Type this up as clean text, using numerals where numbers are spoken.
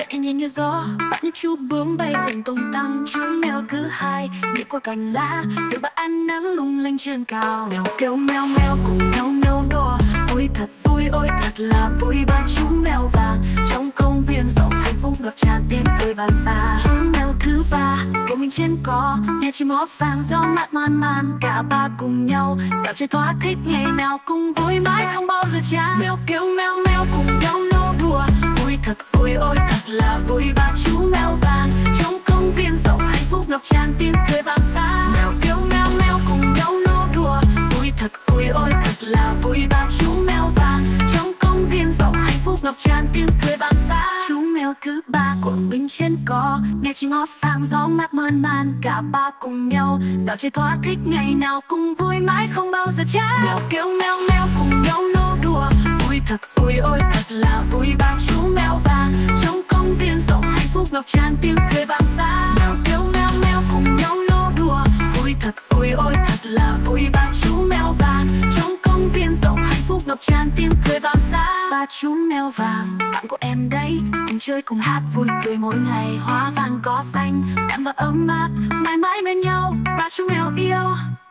nhẹ nhàng như gió, bắt những chú bướm bay lên tung tăng. Chú mèo thứ hai đi qua cành lá, đôi bạn ánh nắng lung linh trên cao. Mèo kêu meo meo cùng nhau nâu đùa, vui thật vui ôi thật là vui. Ba chú mèo vàng trong công viên rộng hạnh phúc ngập tràn tiếng cười vang xa. Chú mèo thứ ba của mình trên cỏ, nghe chim hót vang gió mát man man. Cả ba cùng nhau dạo chơi thỏa thích, ngày nào cùng vui mãi không bao giờ chán. Mèo kêu meo meo cùng nhau nô đùa, vui thật vui ôi thật là vui. Ba chú mèo vàng trong công viên rộng hạnh phúc ngập tràn tiếng cười vang xa. Mèo kêu meo meo cùng nhau nô đùa, vui thật vui ôi thật là vui. Ba chú mèo vàng trong công viên rộng hạnh phúc ngập tràn tiếng cười vang xa. Chú mèo thứ ba của mình trên cỏ, nghe chim hót vang gió mát mơn man. Cả ba cùng nhau dạo chơi thỏa thích, ngày nào cùng vui mãi không bao giờ chán. Mèo kêu meo meo cùng nhau nô đùa, vui thật vui ôi thật là vui. Ba chú mèo vàng trong công viên rộng hạnh phúc ngập tràn tiếng cười vang xa. Mèo kêu meo meo cùng nhau nô đùa, vui thật vui ôi thật là vui. Ba chú mèo vàng trong công viên rộng hạnh phúc ngập tràn tiếng cười vang xa. Ba chú mèo vàng bạn của em đấy, cùng chơi cùng hát vui cười mỗi ngày. Hoa vàng cỏ xanh đậm và ấm áp, mãi mãi bên nhau. Ba chú mèo yêu.